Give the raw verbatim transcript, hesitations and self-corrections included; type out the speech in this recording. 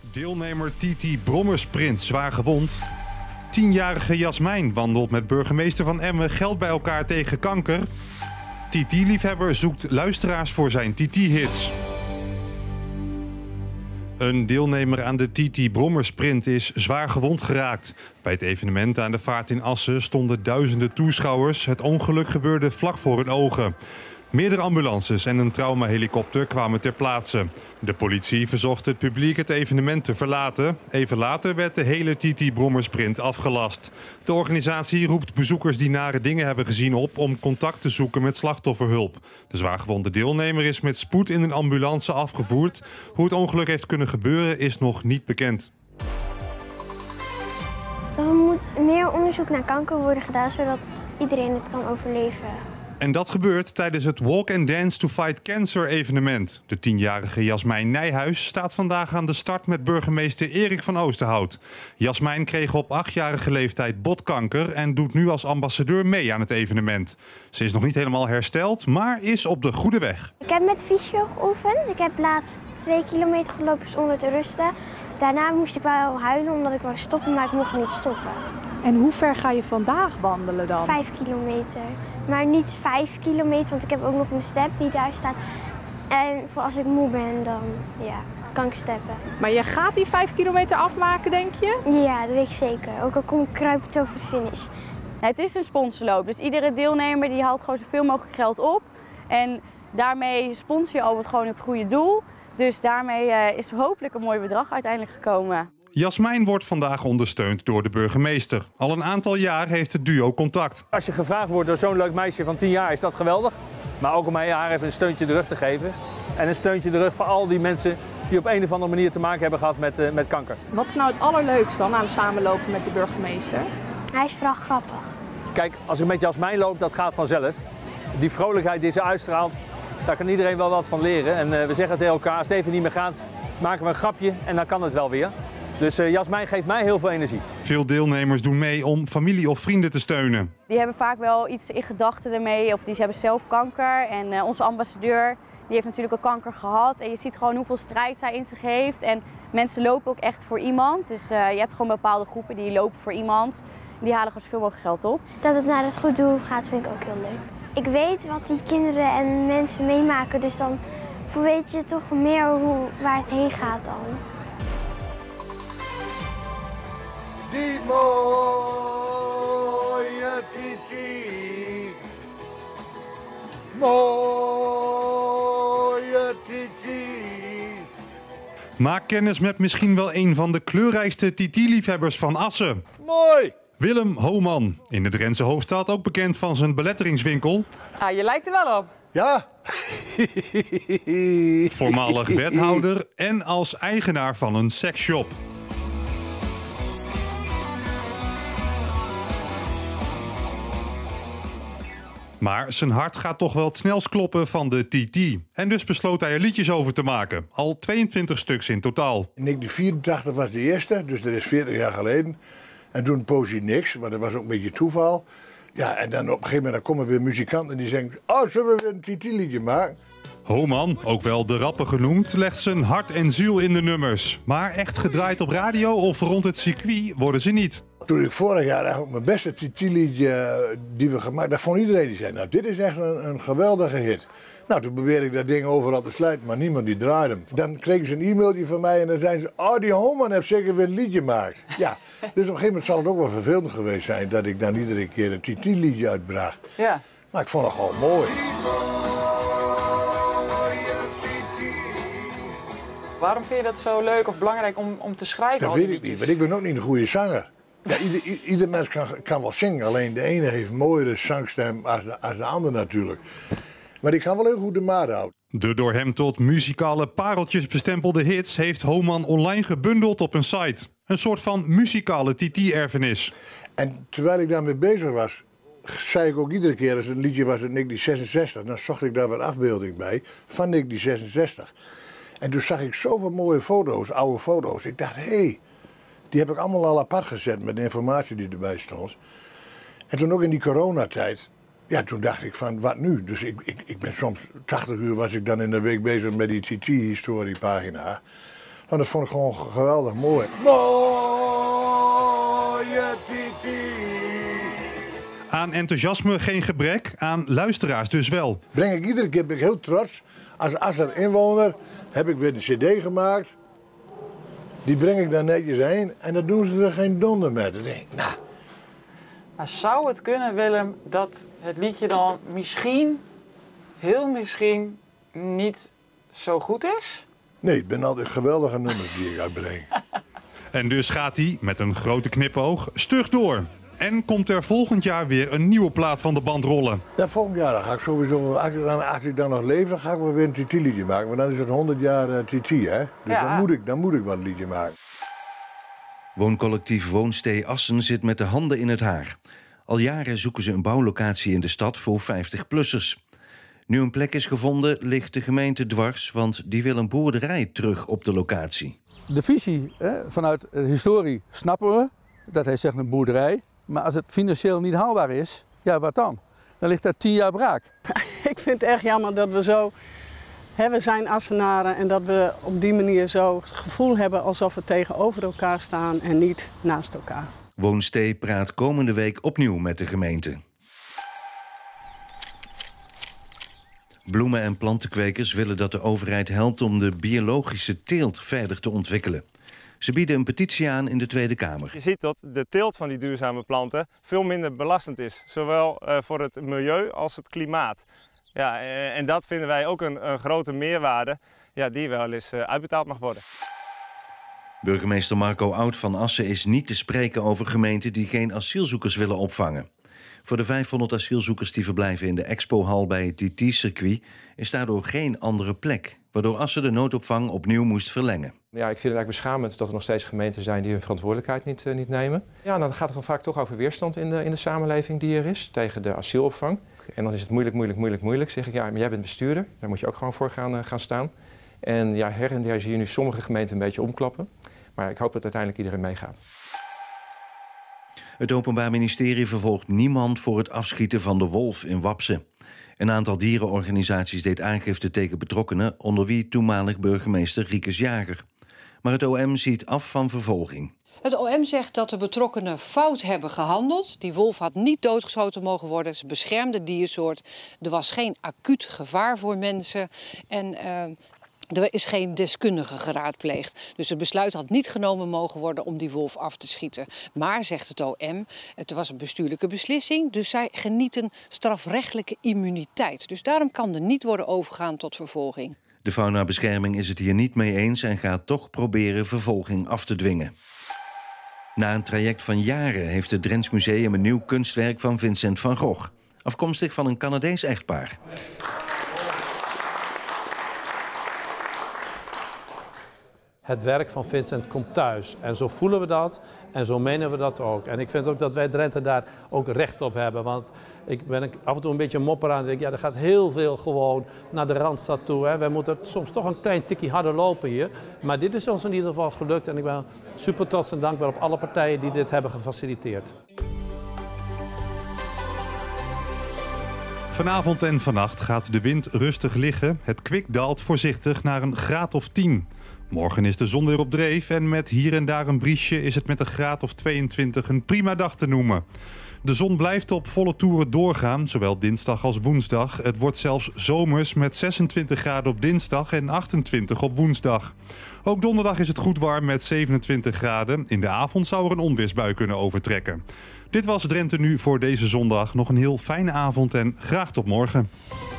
Deelnemer Titi Brommersprint zwaar gewond. Tienjarige Jasmijn wandelt met burgemeester van Emmen geld bij elkaar tegen kanker. Titi-liefhebber zoekt luisteraars voor zijn Titi-hits. Een deelnemer aan de Titi Brommersprint is zwaar gewond geraakt. Bij het evenement aan de vaart in Assen stonden duizenden toeschouwers. Het ongeluk gebeurde vlak voor hun ogen. Meerdere ambulances en een traumahelikopter kwamen ter plaatse. De politie verzocht het publiek het evenement te verlaten. Even later werd de hele Titi Brommersprint afgelast. De organisatie roept bezoekers die nare dingen hebben gezien op om contact te zoeken met slachtofferhulp. De zwaargewonde deelnemer is met spoed in een ambulance afgevoerd. Hoe het ongeluk heeft kunnen gebeuren is nog niet bekend. Er moet meer onderzoek naar kanker worden gedaan, zodat iedereen het kan overleven. En dat gebeurt tijdens het Walk and Dance to Fight Cancer evenement. De tienjarige Jasmijn Nijhuis staat vandaag aan de start met burgemeester Erik van Oosterhout. Jasmijn kreeg op achtjarige leeftijd botkanker en doet nu als ambassadeur mee aan het evenement. Ze is nog niet helemaal hersteld, maar is op de goede weg. Ik heb met fysio geoefend. Ik heb laatst twee kilometer gelopen zonder te rusten. Daarna moest ik wel huilen omdat ik wou stoppen, maar ik mocht niet stoppen. En hoe ver ga je vandaag wandelen dan? Vijf kilometer. Maar niet vijf kilometer, want ik heb ook nog mijn step die daar staat. En voor als ik moe ben, dan ja, kan ik steppen. Maar je gaat die vijf kilometer afmaken, denk je? Ja, dat weet ik zeker. Ook al kom ik kruipend over de finish. Het is een sponsorloop, dus iedere deelnemer die haalt gewoon zoveel mogelijk geld op. En daarmee sponsor je al gewoon het goede doel. Dus daarmee uh, is hopelijk een mooi bedrag uiteindelijk gekomen. Jasmijn wordt vandaag ondersteund door de burgemeester. Al een aantal jaar heeft het duo contact. Als je gevraagd wordt door zo'n leuk meisje van tien jaar is dat geweldig. Maar ook om haar even een steuntje in de rug te geven. En een steuntje in de rug voor al die mensen die op een of andere manier te maken hebben gehad met, uh, met kanker. Wat is nou het allerleukste dan aan het samenlopen met de burgemeester? Hij is vooral grappig. Kijk, als ik met Jasmijn loop, dat gaat vanzelf. Die vrolijkheid die ze uitstraalt, daar kan iedereen wel wat van leren. En uh, we zeggen tegen elkaar, als het even niet meer gaat, maken we een grapje en dan kan het wel weer. Dus uh, Jasmijn geeft mij heel veel energie. Veel deelnemers doen mee om familie of vrienden te steunen. Die hebben vaak wel iets in gedachten ermee of die hebben zelf kanker. En uh, onze ambassadeur die heeft natuurlijk ook kanker gehad. En je ziet gewoon hoeveel strijd zij in zich heeft. En mensen lopen ook echt voor iemand. Dus uh, je hebt gewoon bepaalde groepen die lopen voor iemand. Die halen gewoon zoveel mogelijk geld op. Dat het naar het goed doel gaat vind ik ook heel leuk. Ik weet wat die kinderen en mensen meemaken. Dus dan weet je toch meer hoe, waar het heen gaat dan. Die mooie Titi, mooie Titi. Maak kennis met misschien wel een van de kleurrijkste Titi-liefhebbers van Assen. Mooi! Willem Homan, in de Drentse hoofdstad ook bekend van zijn beletteringswinkel. Ah, je lijkt er wel op. Ja? Voormalig wethouder en als eigenaar van een seksshop. Maar zijn hart gaat toch wel het snelst kloppen van de Titi. En dus besloot hij er liedjes over te maken. Al tweeëntwintig stuks in totaal. In negentien vierentachtig was de eerste, dus dat is veertig jaar geleden. En toen poos hij niks, maar dat was ook een beetje toeval. Ja, en dan op een gegeven moment dan komen weer muzikanten die zeggen... Oh, zullen we weer een Titi-liedje maken? Homan, ook wel de rapper genoemd, legt zijn hart en ziel in de nummers. Maar echt gedraaid op radio of rond het circuit worden ze niet. Toen ik vorig jaar eigenlijk mijn beste Titi-liedje die we gemaakt, dat vond iedereen die zei, nou dit is echt een, een geweldige hit. Nou, toen probeerde ik dat ding overal te sluiten, maar niemand die draaide hem. Dan kregen ze een e-mailtje van mij en dan zeiden ze, oh die Homan heeft zeker weer een liedje gemaakt. Ja, dus op een gegeven moment zal het ook wel vervelend geweest zijn dat ik dan iedere keer een Titi-liedje uitbracht. Ja. Maar ik vond het gewoon mooi. Waarom vind je dat zo leuk of belangrijk om, om te schrijven? Dat al die weet ik liedjes? niet, want ik ben ook niet een goede zanger. Ja, ieder, ieder mens kan, kan wel zingen, alleen de ene heeft een mooiere zangstem als de, als de ander natuurlijk. Maar ik kan wel heel goed de maat houden. De door hem tot muzikale pareltjes bestempelde hits heeft Homan online gebundeld op een site. Een soort van muzikale Titi-erfenis. En terwijl ik daarmee bezig was, zei ik ook iedere keer als het een liedje was uit negentien zesenzestig, dan zocht ik daar wat afbeelding bij van negentien zesenzestig. En toen zag ik zoveel mooie foto's, oude foto's. Ik dacht, hé, hey, die heb ik allemaal al apart gezet met de informatie die erbij stond. En toen ook in die coronatijd, ja, toen dacht ik van, wat nu? Dus ik, ik, ik ben soms, tachtig uur was ik dan in de week bezig met die Titi-historiepagina. Want dat vond ik gewoon geweldig mooi. Mooie Titi. Aan enthousiasme geen gebrek, aan luisteraars dus wel. Breng ik iedere keer, ben ik heel trots. Als Asser inwoner heb ik weer een cd gemaakt. Die breng ik daar netjes heen en dan doen ze er geen donder met. Dan denk ik, nou... Maar zou het kunnen, Willem, dat het liedje dan misschien, heel misschien, niet zo goed is? Nee, het zijn altijd geweldige nummers die ik uitbreng. En dus gaat hij, met een grote knipoog, stug door. En komt er volgend jaar weer een nieuwe plaat van de band rollen. Ja, volgend jaar dan ga ik sowieso, als ik dan, als ik dan nog leef, dan ga ik wel weer een Titi-liedje maken. Want dan is het honderd jaar uh, Titi, hè. Dus Ja. dan, moet ik, dan moet ik wel een liedje maken. Wooncollectief Woonstee Assen zit met de handen in het haar. Al jaren zoeken ze een bouwlocatie in de stad voor vijftig-plussers. Nu een plek is gevonden, ligt de gemeente dwars, want die wil een boerderij terug op de locatie. De visie hè, vanuit de historie snappen we, dat hij zegt een boerderij. Maar als het financieel niet haalbaar is, ja wat dan? Dan ligt daar tien jaar braak. Ik vind het echt jammer dat we zo, hè, we zijn Assenaren en dat we op die manier zo het gevoel hebben alsof we tegenover elkaar staan en niet naast elkaar. Woonstee praat komende week opnieuw met de gemeente. Bloemen- en plantenkwekers willen dat de overheid helpt om de biologische teelt verder te ontwikkelen. Ze bieden een petitie aan in de Tweede Kamer. Je ziet dat de teelt van die duurzame planten veel minder belastend is. Zowel uh, voor het milieu als het klimaat. Ja, en dat vinden wij ook een, een grote meerwaarde ja, die wel eens uh, uitbetaald mag worden. Burgemeester Marco Oud van Assen is niet te spreken over gemeenten die geen asielzoekers willen opvangen. Voor de vijfhonderd asielzoekers die verblijven in de expohal bij het T T-circuit is daardoor geen andere plek, waardoor Assen de noodopvang opnieuw moest verlengen. Ja, ik vind het eigenlijk beschamend dat er nog steeds gemeenten zijn die hun verantwoordelijkheid niet, uh, niet nemen. Ja, dan gaat het dan vaak toch over weerstand in de, in de samenleving die er is tegen de asielopvang. En dan is het moeilijk, moeilijk, moeilijk, moeilijk. Zeg ik, ja, maar jij bent bestuurder, daar moet je ook gewoon voor gaan, uh, gaan staan. En ja, her en der zie je nu sommige gemeenten een beetje omklappen. Maar ik hoop dat uiteindelijk iedereen meegaat. Het Openbaar Ministerie vervolgt niemand voor het afschieten van de wolf in Wapse. Een aantal dierenorganisaties deed aangifte tegen betrokkenen, onder wie toenmalig burgemeester Riekes Jager. Maar het O M ziet af van vervolging. Het O M zegt dat de betrokkenen fout hebben gehandeld. Die wolf had niet doodgeschoten mogen worden. Ze beschermde diersoort. Er was geen acuut gevaar voor mensen. En uh, er is geen deskundige geraadpleegd. Dus het besluit had niet genomen mogen worden om die wolf af te schieten. Maar, zegt het O M, het was een bestuurlijke beslissing. Dus zij genieten strafrechtelijke immuniteit. Dus daarom kan er niet worden overgegaan tot vervolging. De faunabescherming is het hier niet mee eens en gaat toch proberen vervolging af te dwingen. Na een traject van jaren heeft het Drents Museum een nieuw kunstwerk van Vincent van Gogh. Afkomstig van een Canadees echtpaar. Het werk van Vincent komt thuis. En zo voelen we dat en zo menen we dat ook. En ik vind ook dat wij Drenthe daar ook recht op hebben. Want ik ben af en toe een beetje mopper aan. Ja, er gaat heel veel gewoon naar de Randstad toe. Hè. Wij moeten soms toch een klein tikje harder lopen hier. Maar dit is ons in ieder geval gelukt. En ik ben super trots en dankbaar op alle partijen die dit hebben gefaciliteerd. Vanavond en vannacht gaat de wind rustig liggen. Het kwik daalt voorzichtig naar een graad of tien. Morgen is de zon weer op dreef en met hier en daar een briesje is het met een graad of tweeëntwintig een prima dag te noemen. De zon blijft op volle toeren doorgaan, zowel dinsdag als woensdag. Het wordt zelfs zomers met zesentwintig graden op dinsdag en achtentwintig op woensdag. Ook donderdag is het goed warm met zevenentwintig graden. In de avond zou er een onweersbui kunnen overtrekken. Dit was Drenthe Nu voor deze zondag. Nog een heel fijne avond en graag tot morgen.